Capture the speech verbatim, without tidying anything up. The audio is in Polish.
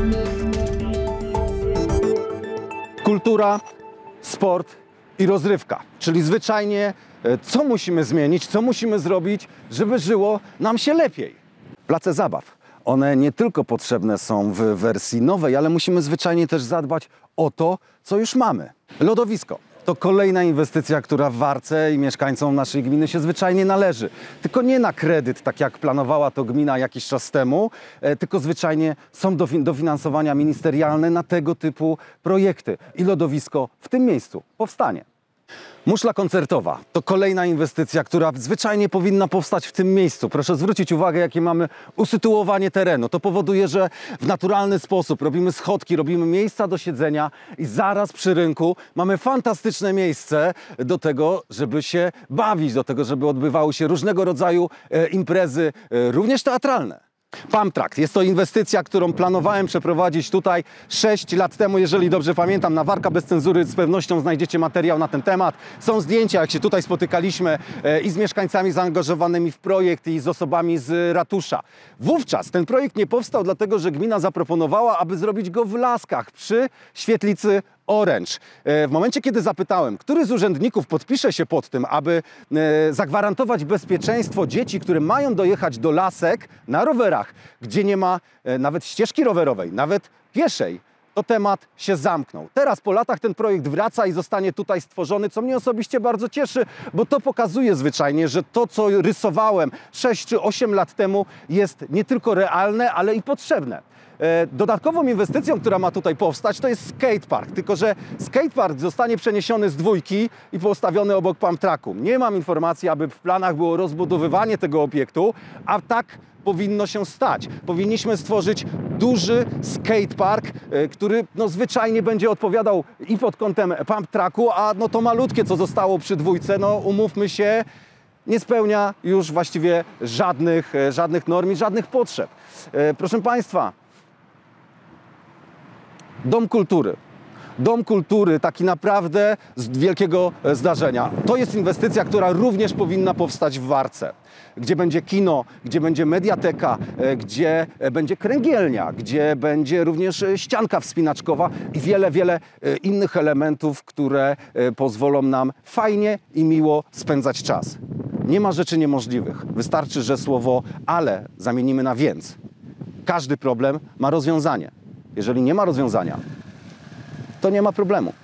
Kultura, sport i rozrywka, czyli zwyczajnie co musimy zmienić, co musimy zrobić, żeby żyło nam się lepiej. Place zabaw, one nie tylko potrzebne są w wersji nowej, ale musimy zwyczajnie też zadbać o to, co już mamy. Lodowisko to kolejna inwestycja, która w Warce i mieszkańcom naszej gminy się zwyczajnie należy. Tylko nie na kredyt, tak jak planowała to gmina jakiś czas temu, tylko zwyczajnie są dofinansowania ministerialne na tego typu projekty. I lodowisko w tym miejscu powstanie. Muszla koncertowa to kolejna inwestycja, która zwyczajnie powinna powstać w tym miejscu. Proszę zwrócić uwagę, jakie mamy usytuowanie terenu. To powoduje, że w naturalny sposób robimy schodki, robimy miejsca do siedzenia i zaraz przy rynku mamy fantastyczne miejsce do tego, żeby się bawić, do tego, żeby odbywały się różnego rodzaju e, imprezy, e, również teatralne. Pump Track. Jest to inwestycja, którą planowałem przeprowadzić tutaj sześć lat temu, jeżeli dobrze pamiętam. Na Warka Bez Cenzury z pewnością znajdziecie materiał na ten temat. Są zdjęcia, jak się tutaj spotykaliśmy e, i z mieszkańcami zaangażowanymi w projekt i z osobami z ratusza. Wówczas ten projekt nie powstał, dlatego że gmina zaproponowała, aby zrobić go w Laskach przy świetlicy Orange. W momencie, kiedy zapytałem, który z urzędników podpisze się pod tym, aby zagwarantować bezpieczeństwo dzieci, które mają dojechać do Lasek na rowerach, gdzie nie ma nawet ścieżki rowerowej, nawet pieszej, to temat się zamknął. Teraz po latach ten projekt wraca i zostanie tutaj stworzony, co mnie osobiście bardzo cieszy, bo to pokazuje zwyczajnie, że to, co rysowałem sześć czy osiem lat temu, jest nie tylko realne, ale i potrzebne. Dodatkową inwestycją, która ma tutaj powstać, to jest skatepark. Tylko że skatepark zostanie przeniesiony z dwójki i postawiony obok pump tracku. Nie mam informacji, aby w planach było rozbudowywanie tego obiektu, a tak powinno się stać. Powinniśmy stworzyć duży skatepark, który no, zwyczajnie będzie odpowiadał i pod kątem pump tracku, a no, to malutkie, co zostało przy dwójce, no umówmy się, nie spełnia już właściwie żadnych, żadnych norm i żadnych potrzeb. Proszę Państwa, Dom Kultury. Dom Kultury, taki naprawdę z wielkiego zdarzenia. To jest inwestycja, która również powinna powstać w Warce, gdzie będzie kino, gdzie będzie mediateka, gdzie będzie kręgielnia, gdzie będzie również ścianka wspinaczkowa i wiele, wiele innych elementów, które pozwolą nam fajnie i miło spędzać czas. Nie ma rzeczy niemożliwych. Wystarczy, że słowo ale zamienimy na więc. Każdy problem ma rozwiązanie. Jeżeli nie ma rozwiązania, to nie ma problemu.